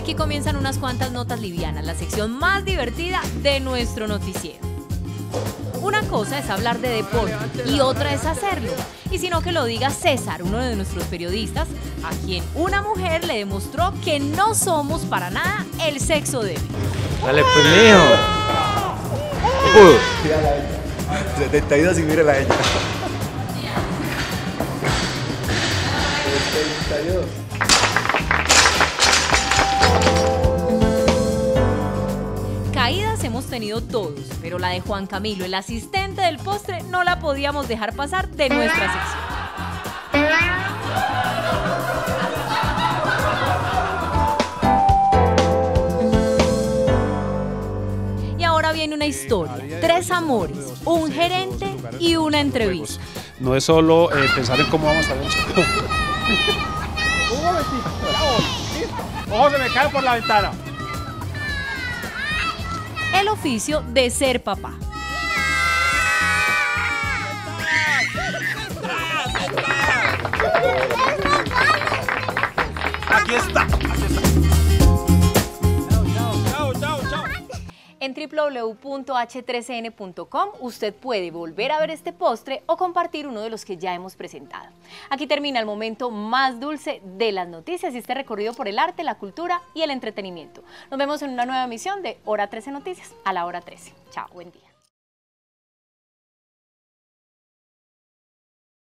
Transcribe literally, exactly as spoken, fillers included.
aquí comienzan unas cuantas notas livianas, la sección más divertida de nuestro noticiero. Una cosa es hablar de deporte y otra es hacerlo. Y si no, que lo diga César, uno de nuestros periodistas, a quien una mujer le demostró que no somos para nada el sexo débil. Dale, pues, mijo. Uh. Mírala a ella. setenta y dos y mírala a ella. setenta y dos. Caídas hemos tenido todos, pero la de Juan Camilo, el asistente del postre, no la podíamos dejar pasar de nuestra sección. Y ahora viene una historia, tres amores, un gerente y una entrevista. No es solo eh, pensar en cómo vamos a estar. Un momentito, ya voy. Ojo, se me cae por la ventana. El oficio de ser papá. Aquí está. Chao, chao, chao. En doble u doble u doble u punto hache tres ene punto com usted puede volver a ver este postre o compartir uno de los que ya hemos presentado. Aquí termina el momento más dulce de las noticias y este recorrido por el arte, la cultura y el entretenimiento. Nos vemos en una nueva emisión de Hora trece Noticias a la hora trece. Chao, buen día.